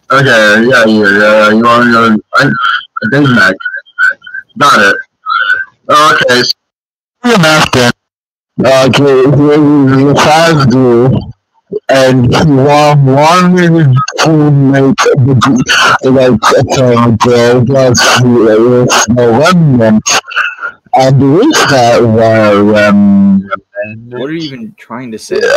Okay, yeah. You want to go? I think next. Got it. Okay, so you're napkin. Okay, the fast do, and he wanted to make like the with the remnants, and with that What are you even trying to say?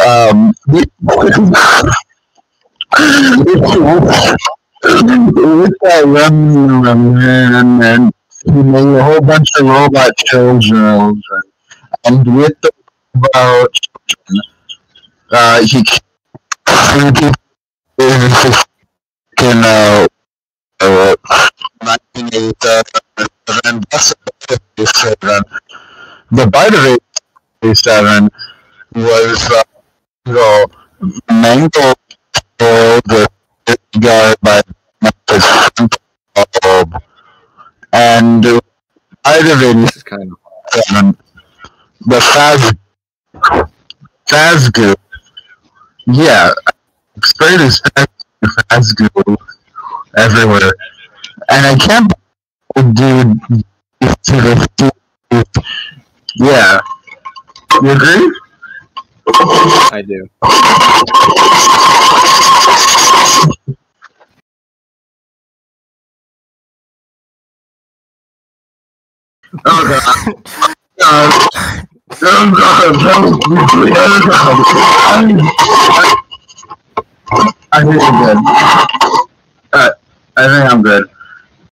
With that remnant, he made a whole bunch of robot children, and with the robot children, he killed people in 1987, that's 57. The bite of 87 was, mangled the guy by his front lobe, and the bite of This is kind of 87, the Fazgoo, yeah, sprayed his Fazgoo everywhere, and I can't believe, dude, yeah, you agree? I do. Oh god. Oh god. I think I'm good. I think I'm good.